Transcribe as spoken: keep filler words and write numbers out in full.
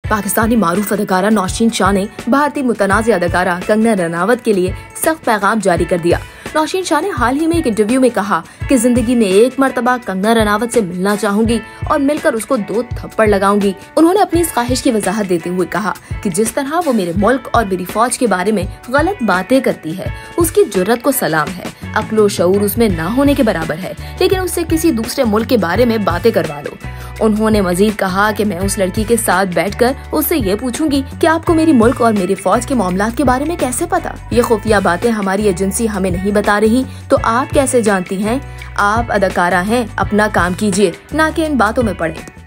पाकिस्तानी मारूफ अदाकारा नौशीन शाह ने भारतीय मुतनाज़ अदाकारा कंगना रनावत के लिए सख्त पैगाम जारी कर दिया। नौशीन शाह ने हाल ही में एक इंटरव्यू में कहा कि जिंदगी में एक मर्तबा कंगना रनावत से मिलना चाहूंगी और मिलकर उसको दो थप्पड़ लगाऊंगी। उन्होंने अपनी इस ख्वाहिश की वजाहत देते हुए कहा कि जिस तरह वो मेरे मुल्क और मेरी फौज के बारे में गलत बातें करती है, उसकी जुर्रत को सलाम है। अक्लो शऊर उसमें ना होने के बराबर है, लेकिन उससे किसी दूसरे मुल्क के बारे में बातें करवा लो। उन्होंने मजीद कहा कि मैं उस लड़की के साथ बैठकर उससे ये पूछूंगी कि आपको मेरी मुल्क और मेरी फौज के मामलात के बारे में कैसे पता? ये खुफिया बातें हमारी एजेंसी हमें नहीं बता रही, तो आप कैसे जानती हैं? आप अदाकारा हैं, अपना काम कीजिए, ना कि इन बातों में पड़े।